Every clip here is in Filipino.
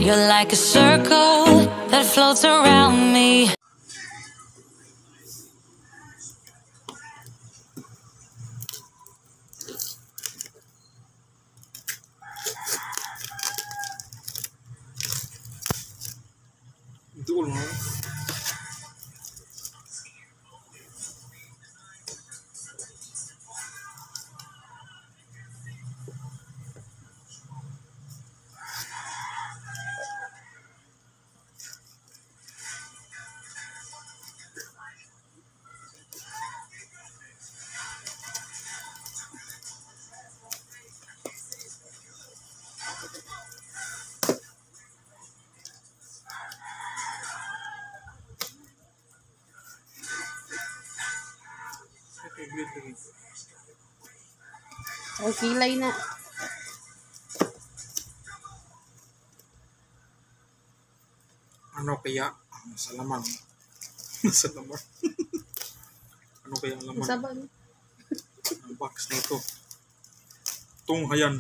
You're like a circle that floats around me. Dul mo. Ay, kilay na. Ano kaya sa laman? Sa laman. Ano kaya ang laman? Saban. Ang box na ito. Tunghayan.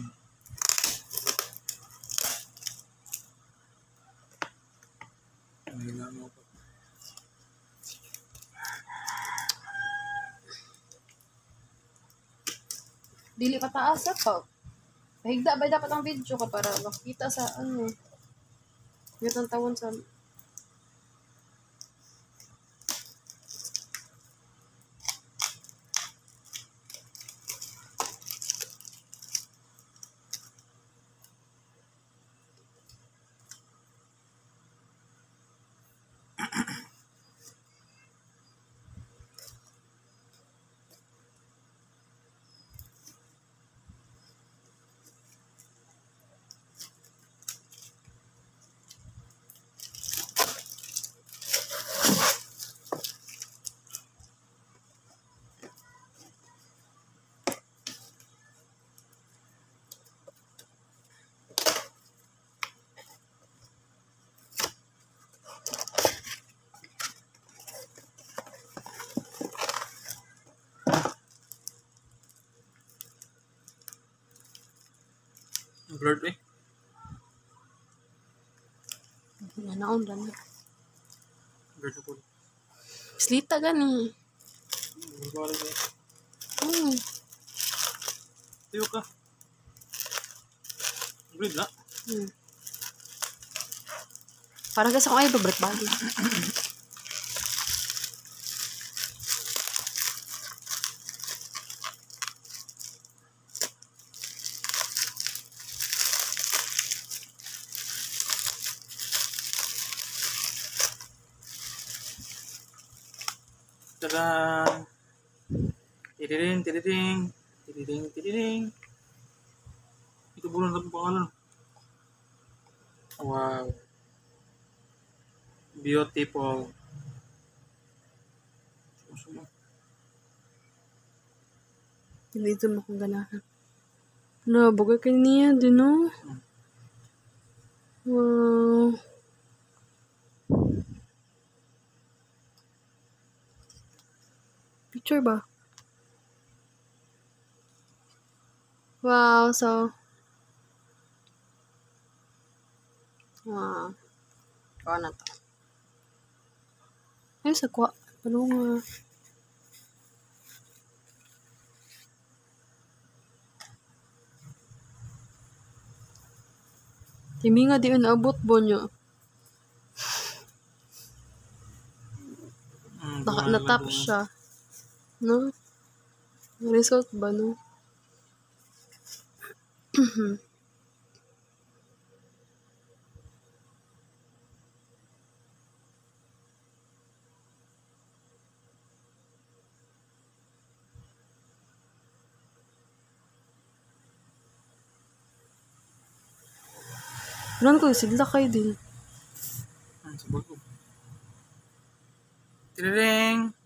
Ano pa? Dili pa taas pa. Higda ba dapat ang video ka para makita sa ano. Yung tawon sa Blurred eh. nanaon lang. Blurred na po. Slita gani. Balik eh. Tiyo ka. Blurred na. Parang kasi kung ay babalik balik. Tadaan! Tiriring, tiriring, tiriring, tiriring. Ito bulan na pangalan. Wow. Beautiful. Hindi ito makong ganahan. No, bagay ka niya din, no? Wow. Picture ba? Wow, so. Wow. Kuha na to. Ay, sa kuha. Ano nga? Timi nga di yun naabot bo nyo. Natap siya. No? Result ba, no? Ano ko, sigla kayo din. Sa bago. Tiriring!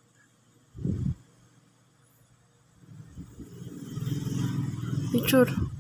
Picture.